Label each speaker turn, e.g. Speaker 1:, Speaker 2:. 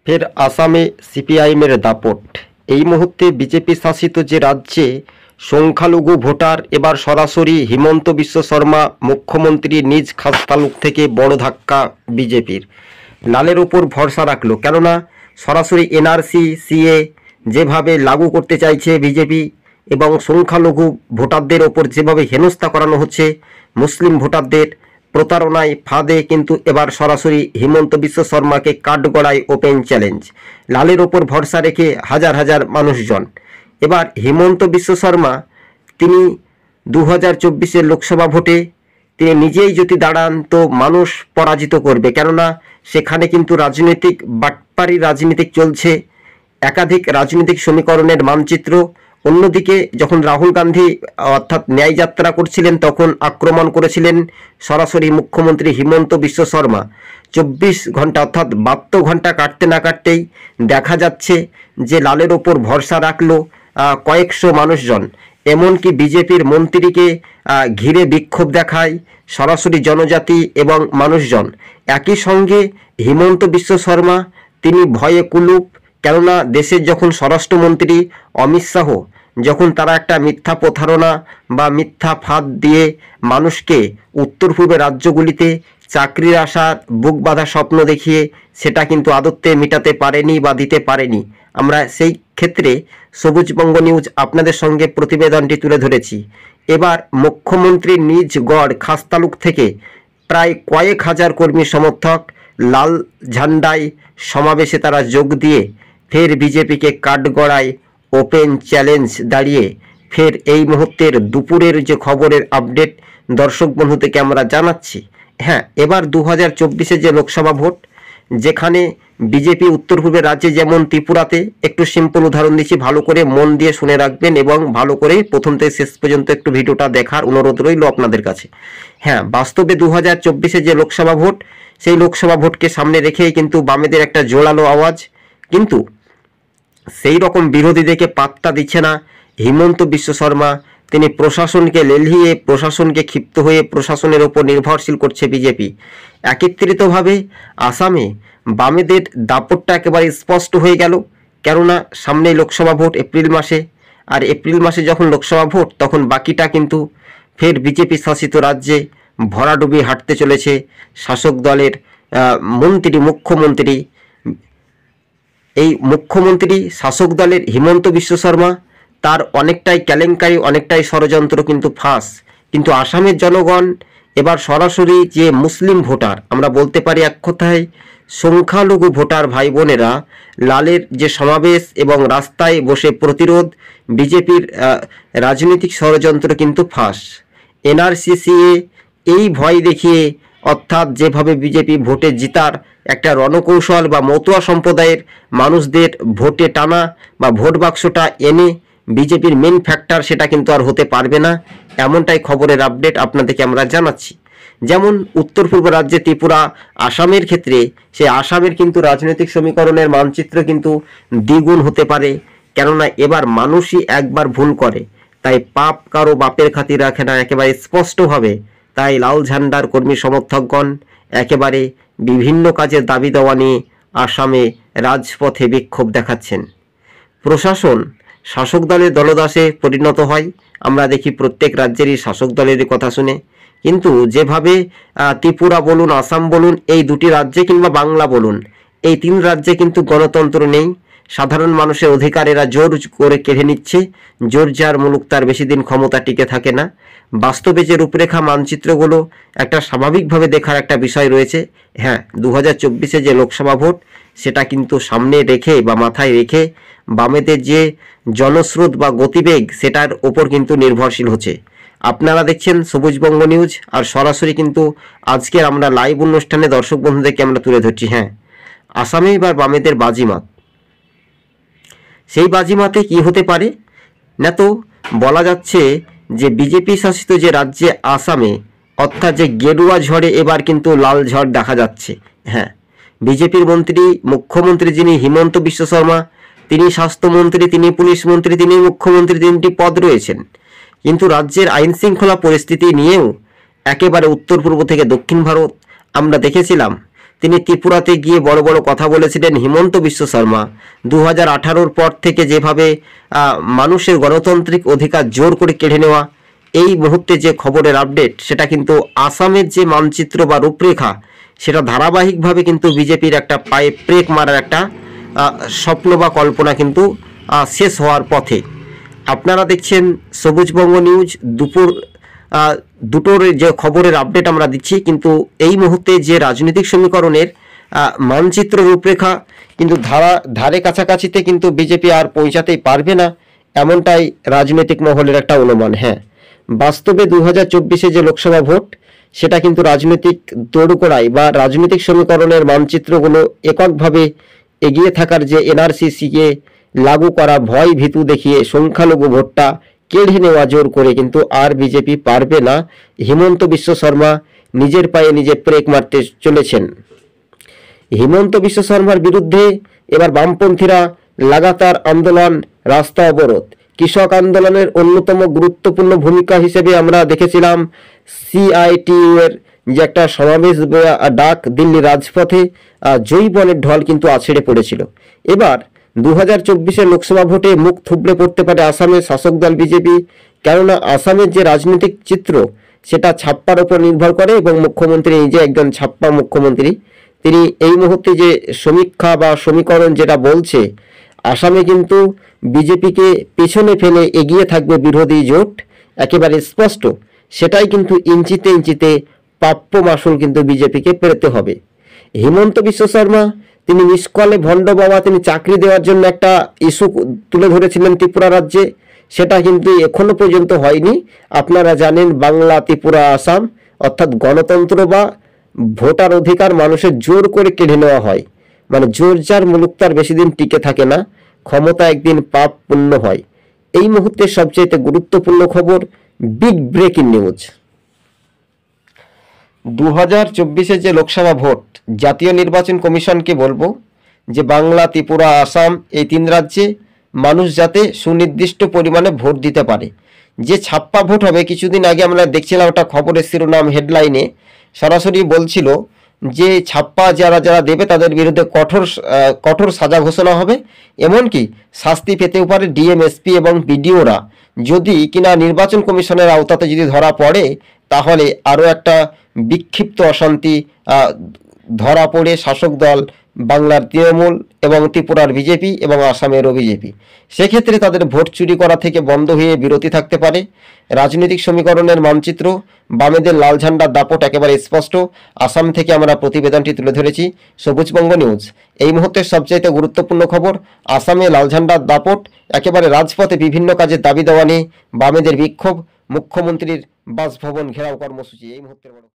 Speaker 1: ফের আসামে সিপিআইএমের দাপট। এই মুহূর্তে বিজেপি শাসিত যে রাজ্যে সংখ্যালঘু ভোটার এবার সরাসরি হিমন্ত বিশ্ব শর্মা মুখ্যমন্ত্রী নিজ খাসতালুক থেকে বড় ধাক্কা বিজেপির। লালের ওপর ভরসা রাখলো, কেননা সরাসরি এনআরসি সিএ যেভাবে লাগু করতে চাইছে বিজেপি এবং সংখ্যালঘু ভোটারদের ওপর যেভাবে হেনস্থা করানো হচ্ছে, মুসলিম ভোটারদের প্রতারণায় ফাঁদে কিন্তু এবার সরাসরি হিমন্ত বিশ্ব শর্মাকে কাঠগড়ায় ওপেন চ্যালেঞ্জ। লালের ওপর ভরসা রেখে হাজার হাজার মানুষজন। এবার হিমন্ত বিশ্ব শর্মা তিনি 2024 লোকসভা ভোটে তিনি নিজেই যদি দাঁড়ান তো মানুষ পরাজিত করবে, কেননা সেখানে কিন্তু রাজনৈতিক বাটপারি রাজনীতি চলছে, একাধিক রাজনৈতিক সমীকরণের মানচিত্র। অন্যদিকে যখন রাহুল গান্ধী অর্থাৎ ন্যায় যাত্রা করছিলেন তখন আক্রমণ করেছিলেন সরাসরি মুখ্যমন্ত্রী হিমন্ত বিশ্ব শর্মা। 24 ঘন্টা অর্থাৎ 72 ঘন্টা কাটতে না কাটতেই দেখা যাচ্ছে যে লালের ওপর ভরসা রাখলো কয়েকশো মানুষজন। এমনকি বিজেপির মন্ত্রীকে ঘিরে বিক্ষোভ দেখায় সরাসরি জনজাতি এবং মানুষজন। একই সঙ্গে হিমন্ত বিশ্ব শর্মা তিনি ভয়ে কুলুপ, কেননা দেশের যখন স্বরাষ্ট্রমন্ত্রী অমিত শাহ যখন তারা একটা মিথ্যা প্রতারণা বা মিথ্যা ফাঁদ দিয়ে মানুষকে উত্তর পূর্বের রাজ্যগুলিতে চাকরির আশার বুক বাঁধা স্বপ্ন দেখিয়ে সেটা কিন্তু আদতে মেটাতে পারেনি বা দিতে পারেনি। আমরা সেই ক্ষেত্রে সবুজবঙ্গ নিউজ আপনাদের সঙ্গে প্রতিবেদনটি তুলে ধরেছি। এবার মুখ্যমন্ত্রীর নিজ গড় খাসতালুক থেকে প্রায় কয়েক হাজার কর্মী সমর্থক লাল ঝান্ডায় সমাবেশে তারা যোগ দিয়ে ফের বিজেপিকে কাঠগড়ায় ওপেন চ্যালেঞ্জ দাঁড়িয়ে ফের এই মুহূর্তের দুপুরের যে খবরের আপডেট দর্শক বন্ধু থেকে আমরা জানাচ্ছি। হ্যাঁ, এবার 2024 যে লোকসভা ভোট, যেখানে বিজেপি উত্তর পূর্বের রাজ্যে যেমন ত্রিপুরাতে, একটু সিম্পল উদাহরণ দিচ্ছি, ভালো করে মন দিয়ে শুনে রাখবেন এবং ভালো করে প্রথম থেকে শেষ পর্যন্ত একটু ভিডিওটা দেখার অনুরোধ রইল আপনাদের কাছে। হ্যাঁ, বাস্তবে 2024 যে লোকসভা ভোট, সেই লোকসভা ভোটকে সামনে রেখেই কিন্তু বামেদের একটা জোরালো আওয়াজ, কিন্তু সেই রকম বিরোধীদেরকে পাত্তা দিচ্ছে না হিমন্ত বিশ্ব শর্মা। তিনি প্রশাসনকে লেলিয়ে, প্রশাসনকে ক্ষিপ্ত হয়ে প্রশাসনের ওপর নির্ভরশীল করছে বিজেপি। একত্রিতভাবে আসামে বামেদের দাপটটা একেবারে স্পষ্ট হয়ে গেল, কেননা সামনে লোকসভা ভোট এপ্রিল মাসে, আর এপ্রিল মাসে যখন লোকসভা ভোট তখন বাকিটা কিন্তু ফের বিজেপি শাসিত রাজ্যে ভরাডুবি হাঁটতে চলেছে শাসক দলের মুখ্যমন্ত্রী। এই মুখ্যমন্ত্রী শাসক দলের হিমন্ত বিশ্ব শর্মা, তার অনেকটাই কেলেঙ্কারি, অনেকটাই ষড়যন্ত্র কিন্তু ফাঁস। কিন্তু আসামের জনগণ এবার সরাসরি যে মুসলিম ভোটার, আমরা বলতে পারি এক কথায় সংখ্যালঘু ভোটার ভাই বোনেরা, লালের যে সমাবেশ এবং রাস্তায় বসে প্রতিরোধ, বিজেপির রাজনৈতিক ষড়যন্ত্র কিন্তু ফাঁস। এনআরসিসিএ এই ভয় দেখিয়ে, অর্থাৎ যেভাবে বিজেপি ভোটে জিতার একটা রণকৌশল বা মতুয়া সম্প্রদায়ের মানুষদের ভোটে টানা বা ভোট বাক্সটা এনে বিজেপির মেন ফ্যাক্টর, সেটা কিন্তু আর হতে পারবে না। এমনটাই খবরের আপডেট আপনাদেরকে আমরা জানাচ্ছি। যেমন উত্তর পূর্ব রাজ্যে ত্রিপুরা, আসামের ক্ষেত্রে সেই আসামের কিন্তু রাজনৈতিক সমীকরণের মানচিত্র কিন্তু দ্বিগুণ হতে পারে, কেননা এবার মানুষই একবার ভুল করে, তাই পাপ কারো বাপের খাতির রাখে না একেবারে স্পষ্টভাবে। তাই লাল ঝান্ডার কর্মী সমর্থকগণ একেবারে বিভিন্ন কাজের দাবি দেওয়া নিয়ে আসামে রাজপথে বিক্ষোভ দেখাচ্ছেন। প্রশাসন শাসক দলের দলদাসে পরিণত হয়, আমরা দেখি প্রত্যেক রাজ্যেরই শাসক দলেরই কথা শুনে। কিন্তু যেভাবে ত্রিপুরা বলুন, আসাম বলুন, এই দুটি রাজ্যে কিংবা বাংলা বলুন, এই 3 রাজ্যে কিন্তু গণতন্ত্র নেই। সাধারণ মানুষের অধিকার এরা জোর করে কেড়ে নিচ্ছে। জোর যার মুলুক তার বেশি দিন ক্ষমতা টিকে থাকে না। বাস্তবে যে রূপরেখা মানচিত্রগুলো একটা স্বাভাবিকভাবে দেখার একটা বিষয় রয়েছে। হ্যাঁ, 2024 যে লোকসভা ভোট, সেটা কিন্তু সামনে রেখে বা মাথায় রেখে বামেদের যে জনস্রোত বা গতিবেগ, সেটার ওপর কিন্তু নির্ভরশীল হচ্ছে। আপনারা দেখছেন সবুজবঙ্গ নিউজ, আর সরাসরি কিন্তু আজকের আমরা লাইভ অনুষ্ঠানে দর্শক বন্ধুদেরকে আমরা তুলে ধরছি। হ্যাঁ, আসামে এবার বামেদের বাজিমাত। সেই বাজিমাতে কি হতে পারে না, তো বলা যাচ্ছে যে বিজেপি শাসিত যে রাজ্যে আসামে, অর্থাৎ যে গেরুয়া ঝড়ে এবার কিন্তু লাল ঝড় দেখা যাচ্ছে। হ্যাঁ, বিজেপির মুখ্যমন্ত্রী যিনি হিমন্ত বিশ্ব শর্মা, তিনি স্বাস্থ্যমন্ত্রী, তিনি পুলিশ মন্ত্রী, তিনি মুখ্যমন্ত্রী, 3টি পদ রয়েছেন। কিন্তু রাজ্যের আইন শৃঙ্খলা পরিস্থিতি নিয়েও একেবারে উত্তর পূর্ব থেকে দক্ষিণ ভারত আমরা দেখেছিলাম তিনি ত্রিপুরাতে গিয়ে বড় বড় কথা বলেছিলেন। হিমন্ত বিশ্ব শর্মা 2018 পর থেকে যেভাবে মানুষের গণতান্ত্রিক অধিকার জোর করে কেড়ে নেওয়া, এই মুহূর্তে যে খবরের আপডেট, সেটা কিন্তু আসামের যে মানচিত্র বা রূপরেখা, সেটা ধারাবাহিকভাবে কিন্তু বিজেপির একটা পায়ে ব্রেক মারার একটা স্বপ্ন বা কল্পনা কিন্তু শেষ হওয়ার পথে। আপনারা দেখছেন সবুজবঙ্গ নিউজ। দুটোর যে খবরের আপডেট আমরা দিচ্ছি, কিন্তু এই মুহূর্তে যে রাজনৈতিক সমীকরণের মানচিত্র রূপরেখা কিন্তু ধারে কাছাকাছিতে কিন্তু বিজেপি আর পৌঁছাতেই পারবে না, এমনটাই রাজনৈতিক মহলের একটা অনুমান। হ্যাঁ, বাস্তবে 2024 যে লোকসভা ভোট, সেটা কিন্তু রাজনৈতিক দোরগোড়ায় বা রাজনৈতিক সমীকরণের মানচিত্রগুলো এককভাবে এগিয়ে থাকার যে এনআরসিকে লাগু করা ভয় ভীতু দেখিয়ে সংখ্যালঘু ভোটটা কেড়ে নেওয়া জোর করে কিন্তু আর বিজেপি পারবে না। হিমন্ত বিশ্ব শর্মা নিজের পায়ে নিজে ব্রেক মারতে চলেছেন। হিমন্ত বিশ্ব শর্মার বিরুদ্ধে এবার বামপন্থীরা লাগাতার আন্দোলন, রাস্তা অবরোধ। কৃষক আন্দোলনের অন্যতম গুরুত্বপূর্ণ ভূমিকা হিসেবে আমরা দেখেছিলাম সিআইটিইউ এর যে একটা সমাবেশ ডাক দিল্লি রাজপথে জৈবনের ঢল কিন্তু আছড়ে পড়েছিল। এবার 2024 লোকসভা ভোটে মুখ থুবড়ে পড়তে পারে আসামের শাসক দল বিজেপি, কেননা আসামের যে রাজনৈতিক চিত্র, সেটা ছাপ্পার উপর নির্ভর করে এবং মুখ্যমন্ত্রী নিজে একজন ছাপ্পা মুখ্যমন্ত্রী। তিনি এই মুহূর্তে যে সমীক্ষা বা সমীকরণ যেটা বলছে, আসামে কিন্তু বিজেপিকে পেছনে ফেলে এগিয়ে থাকবে বিরোধী জোট, একেবারে স্পষ্ট। সেটাই কিন্তু ইঞ্চিতে ইঞ্চিতে প্রাপ্য মাসুল কিন্তু বিজেপিকে পেতে হবে। হিমন্ত বিশ্ব শর্মা তিনি নিষ্কলে ভণ্ড বাবা, তিনি চাকরি দেওয়ার জন্য একটা ইস্যু তুলে ধরেছিলেন ত্রিপুরা রাজ্যে, সেটা কিন্তু এখনো পর্যন্ত হয়নি। আপনারা জানেন, বাংলা, ত্রিপুরা, আসাম, অর্থাৎ গণতন্ত্র বা ভোটার অধিকার মানুষের জোর করে কেড়ে নেওয়া হয়। মানে জোর যার মুলুক তার বেশি দিন টিকে থাকে না, ক্ষমতা একদিন পাপ পূর্ণ হয়। এই মুহূর্তে সবচেয়ে গুরুত্বপূর্ণ খবর, বিগ ব্রেকিং নিউজ। 2024 যে লোকসভা ভোট, জাতীয় নির্বাচন কমিশনকে বলবো যে বাংলা, ত্রিপুরা, আসাম এই 3 রাজ্যে মানুষ যাতে সুনির্দিষ্ট পরিমাণে ভোট দিতে পারে। যে ছাপ্পা ভোট হবে, কিছুদিন আগে আমরা দেখছিলাম একটা খবরের শিরোনাম হেডলাইনে সরাসরি বলছিল যে ছাপ্পা যারা যারা দেবে তাদের বিরুদ্ধে কঠোর সাজা ঘোষণা হবে, এমনকি শাস্তি পেতেও পারে ডিএম, এসপি এবং বিডিওরা। যদি কিনা নির্বাচন কমিশনের আওতাতে যদি ধরা পড়ে, তাহলে আরও একটা বিক্ষিপ্ত অশান্তি ধরা পড়ে শাসক দল বাংলার তৃণমূল এবং ত্রিপুরার বিজেপি এবং আসামেরও বিজেপি। সেক্ষেত্রে তাদের ভোট চুরি করা থেকে বন্ধ হয়ে বিরতি থাকতে পারে। রাজনৈতিক সমীকরণের মানচিত্র, বামেদের লাল ঝান্ডার দাপট একেবারে স্পষ্ট। আসাম থেকে আমরা প্রতিবেদনটি তুলে ধরেছি, সবুজবঙ্গ নিউজ। এই মুহূর্তের সবচাইতে গুরুত্বপূর্ণ খবর, আসামে লাল ঝান্ডার দাপট, একেবারে রাজপথে বিভিন্ন কাজের দাবি দেওয়া নিয়ে বামেদের বিক্ষোভ, মুখ্যমন্ত্রীর বাসভবন ঘেরাও কর্মসূচি এই মুহূর্তের বড়